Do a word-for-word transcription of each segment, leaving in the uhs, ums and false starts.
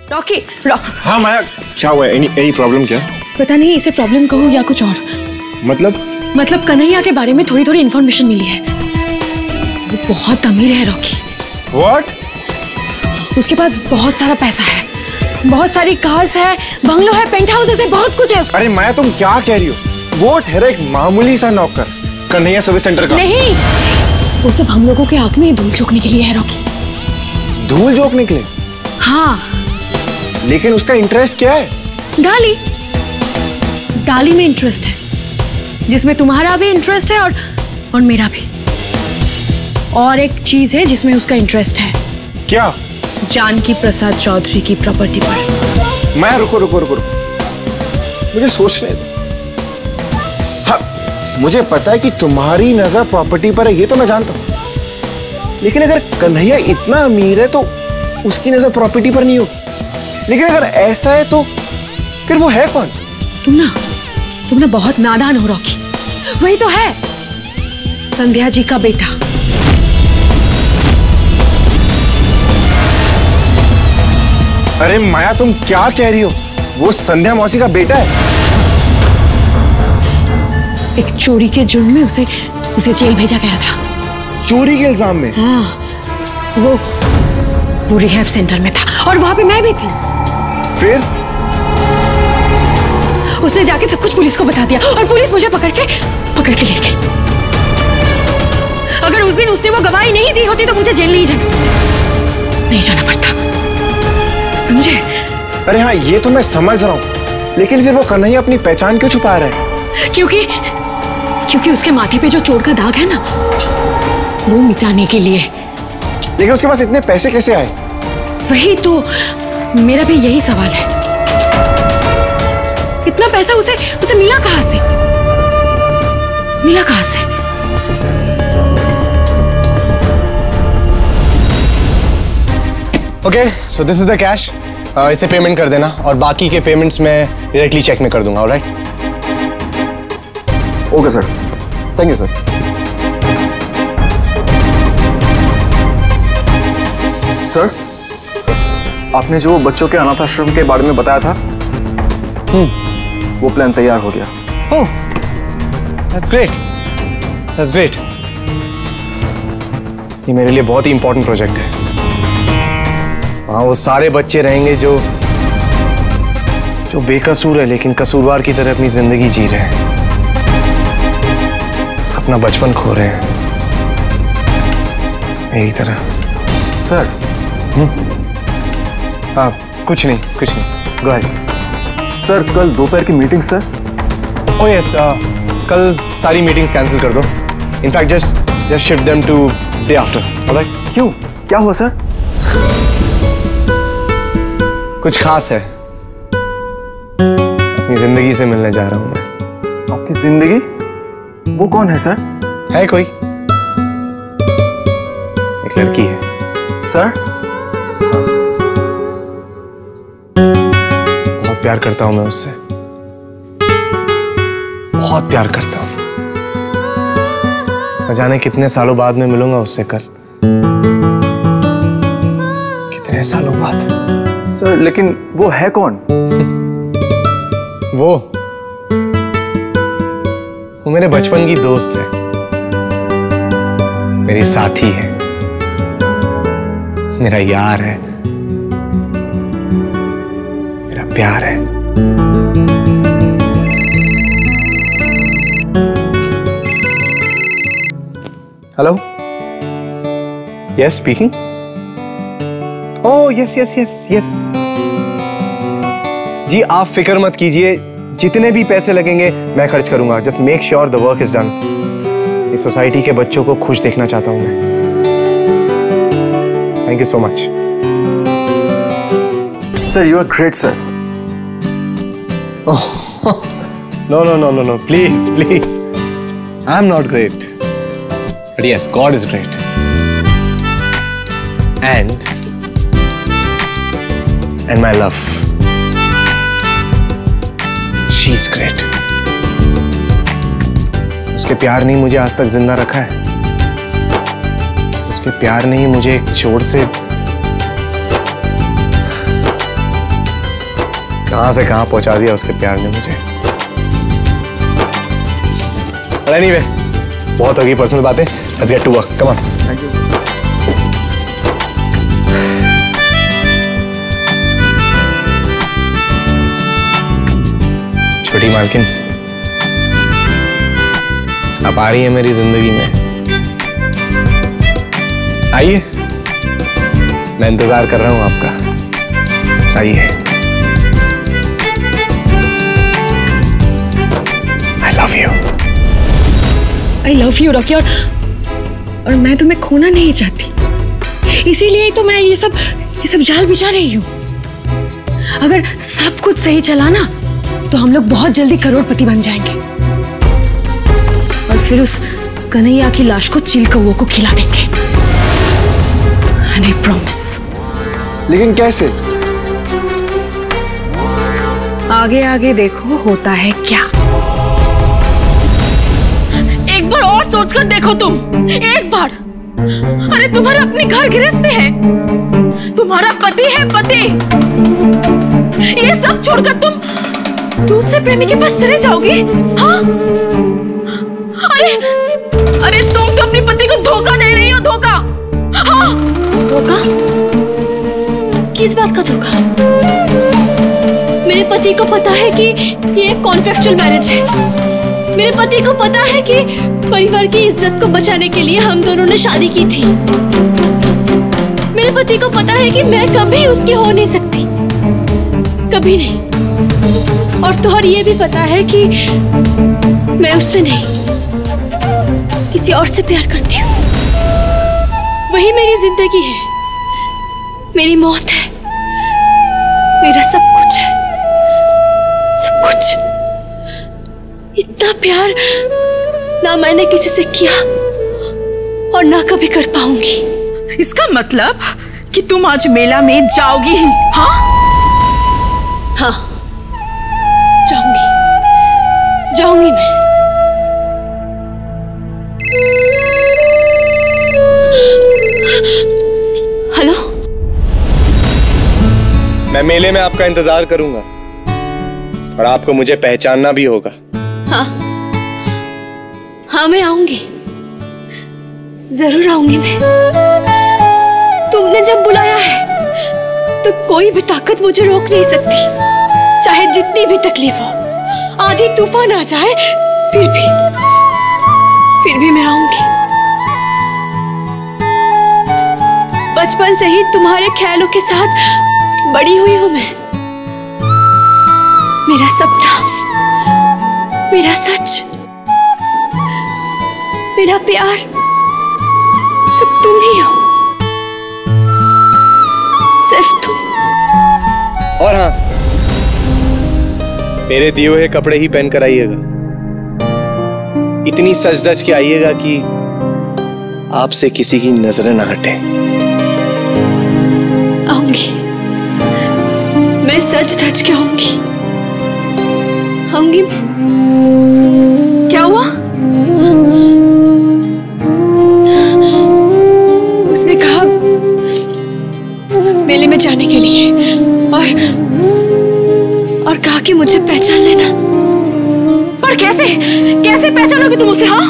Rocky, raw... हाँ माया, क्या हुआ? एनी एनी प्रॉब्लम क्या? पता नहीं इसे प्रॉब्लम कहो या कुछ और। मतलब? मतलब कन्हैया के बारे में थोड़ी थोड़ी इन्फॉर्मेशन मिली है। वो बहुत अमीर है रॉकी। What? उसके पास बहुत सारा पैसा है, बहुत सारी कार्स है, बंगलो है, पेंट हाउसेस है, बहुत कुछ है। अरे माया तुम क्या कह रही हो? वो ठहरा एक मामूली सा नौकर कन्हैया सर्विस सेंटर का। नहीं, वो सब हम लोगों के आंख में धूल झोंकने के लिए है रॉकी। धूल झोंकने के लिए? हाँ। लेकिन उसका इंटरेस्ट क्या है? डाली डाली में इंटरेस्ट है, जिसमें तुम्हारा भी इंटरेस्ट है और और मेरा भी। और एक चीज है जिसमें उसका इंटरेस्ट है। क्या? जानकी प्रसाद चौधरी की प्रॉपर्टी पर। मैं रुको रुको रुको रुको मुझे सोचने दो। हाँ, मुझे पता है कि तुम्हारी नजर प्रॉपर्टी पर है, ये तो मैं जानता हूं। लेकिन अगर कन्हैया इतना अमीर है तो उसकी नजर प्रॉपर्टी पर नहीं होगी। लेकिन अगर ऐसा है तो फिर वो है कौन? तुम ना तुम ना बहुत नादान हो रॉकी। वही तो है, संध्या जी का बेटा। अरे माया तुम क्या कह रही हो? वो संध्या मौसी का बेटा है? एक चोरी के जुर्म में उसे उसे जेल भेजा गया था। चोरी के इल्जाम में? हाँ, वो वो रिहैब सेंटर में था और वहां पे मैं भी थी। फिर उसने जाके सब कुछ पुलिस को बता दिया और पुलिस मुझे पकड़ के पकड़ के ले गई। अगर उस दिन उसने वो गवाही नहीं दी होती तो मुझे जेल नहीं जाना नहीं जाना पड़ता, समझे? अरे हाँ, ये तो मैं समझ रहा हूँ, लेकिन फिर वो कन्हैया अपनी पहचान क्यों छुपा रहा है? क्योंकि क्योंकि उसके माथे पे जो चोट का दाग है ना, वो मिटाने के लिए। लेकिन उसके पास इतने पैसे कैसे आए? वही तो मेरा भी यही सवाल है। इतना पैसा उसे उसे मिला कहां से? मिला कहां से? Okay, so this is the cash. इसे पेमेंट कर देना और बाकी के पेमेंट्स मैं डायरेक्टली चेक में कर दूंगा। Alright? Okay sir, thank you sir. Sir, आपने जो बच्चों के अनाथ आश्रम के बारे में बताया था, वो प्लान तैयार हो गया। Oh, that's great, that's great. ये मेरे लिए बहुत ही इंपॉर्टेंट प्रोजेक्ट है। वहाँ वो सारे बच्चे रहेंगे जो जो बेकसूर है लेकिन कसूरवार की तरह अपनी जिंदगी जी रहे हैं, अपना बचपन खो रहे हैं मेरी तरह। सर, हाँ, कुछ नहीं कुछ नहीं गो अहेड। सर, कल दोपहर की मीटिंग सर। ओह यस, कल सारी मीटिंग्स कैंसिल कर दो। In fact just just shift them to day after. Alright? क्यों, क्या हुआ सर? कुछ खास है, अपनी जिंदगी से मिलने जा रहा हूं मैं। आपकी जिंदगी? वो कौन है सर? है कोई, एक लड़की है। सर? बहुत प्यार करता हूं मैं उससे, बहुत प्यार करता हूं। न जाने कितने सालों बाद मैं मिलूंगा उससे कल, कितने सालों बाद। सर, लेकिन वो है कौन? वो वो मेरे बचपन की दोस्त है, मेरी साथी है, मेरा यार है, मेरा प्यार है। Hello, yes speaking. Oh yes yes yes yes. जी आप फिक्र मत कीजिए, जितने भी पैसे लगेंगे मैं खर्च करूंगा। Just make sure the work is done. इस सोसाइटी के बच्चों को खुश देखना चाहता हूं मैं। Thank you so much. Sir, you are great sir. No no no no no, please please, I am not great, but yes, God is great and and my love, she is great. उसके प्यार ने मुझे आज तक जिंदा रखा है, उसके प्यार ने ही मुझे एक चोट से कहां से कहां पहुंचा दिया उसके प्यार ने मुझे। एनीवे, बहुत होगी पर्सनल बातें, let's get to work, come on. Thank you. छोटी मालकिन, आप आ रही है मेरी जिंदगी में, आइए, मैं इंतजार कर रहा हूं आपका, आइए। I love you. I love you Rocky, और और मैं तुम्हें खोना नहीं चाहती, इसीलिए तो मैं ये सब ये सब जाल बिछा रही हूँ। अगर सब कुछ सही चला ना तो हम लोग बहुत जल्दी करोड़पति बन जाएंगे और फिर उस कन्हैया की लाश को चिल कौओं को खिला देंगे। And I promise। लेकिन कैसे? आगे आगे देखो होता है क्या। एक बार और सोचकर देखो तुम, एक बार। अरे तुम्हारे अपने घर गृहस्थी है, तुम्हारा पति है, पति। ये सब छोड़कर तुम दूसरे प्रेमी के पास चले जाओगे? हाँ? अरे अरे तुम तो अपने पति को धोखा दे रही हो, धोखा। हाँ? धोखा? किस बात का धोखा? मेरे पति को पता है कि ये एक कॉन्ट्रैक्चुअल मैरिज है। मेरे पति को पता है कि परिवार की इज्जत को बचाने के लिए हम दोनों ने शादी की थी। मेरे पति को पता है कि मैं कभी उसकी हो नहीं सकती, कभी नहीं। और तुहर ये भी पता है कि मैं उससे नहीं, किसी और से प्यार करती हूँ। वही मेरी जिंदगी है, मेरी मौत है, मेरा सब कुछ है, सब कुछ। इतना प्यार ना मैंने किसी से किया और ना कभी कर पाऊंगी। इसका मतलब कि तुम आज मेला में जाओगी ही? हाँ हाँ, जाऊंगी, जाऊंगी मैं। हेलो, मैं मेले में आपका इंतजार करूंगा और आपको मुझे पहचानना भी होगा। हाँ हाँ, मैं आऊंगी, जरूर आऊंगी मैं। तुमने जब बुलाया है तो कोई भी ताकत मुझे रोक नहीं सकती, चाहे जितनी भी तकलीफ हो, आधी तूफान आ जाए, फिर भी फिर भी मैं आऊंगी। बचपन से ही तुम्हारे ख्यालों के साथ बड़ी हुई हूं मैं। मेरा सपना, मेरा सच, मेरा प्यार, सब तुम ही हो, सिर्फ तुम। और हाँ, मेरे दिए हुए कपड़े ही पहन कर आइएगा, इतनी सज धज के आइएगा कि आपसे किसी की नजरें ना हटे। आऊंगी, मैं सच धज के आऊंगी, आऊंगी मैं। क्या हुआ? उसने कहा मेले में जाने के लिए, और और कहा कि मुझे पहचान लेना। पर कैसे कैसे पहचानोगे तुम उसे? हाँ,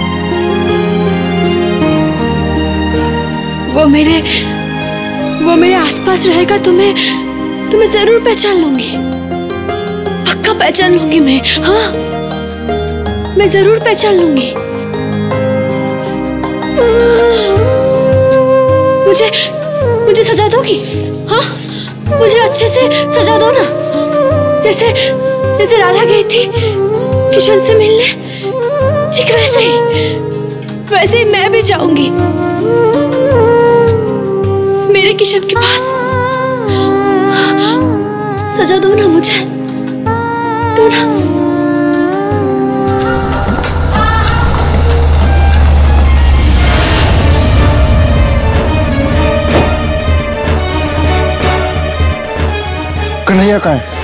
वो मेरे वो मेरे आसपास रहेगा, तुम्हें तुम्हें जरूर पहचान लूंगी, पक्का पहचान लूंगी मैं। हाँ, मैं जरूर पहचान लूंगी। मुझे मुझे सजा दोगी? हाँ, मुझे अच्छे से सजा दो ना, जैसे जैसे राधा गई थी किशन से मिलने, ठीक वैसे ही वैसे ही मैं भी जाऊंगी मेरे किशन के पास। सजा दो ना मुझे, दो ना। कन्हैया कहाँ है?